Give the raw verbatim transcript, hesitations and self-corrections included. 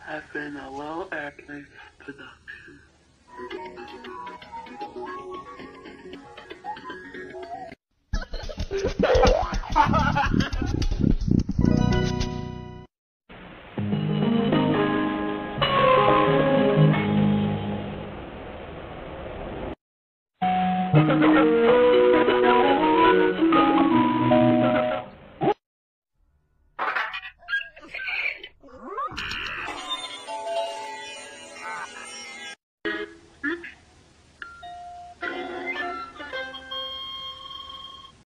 has been a Low Airplane production. Ha ha ha ha!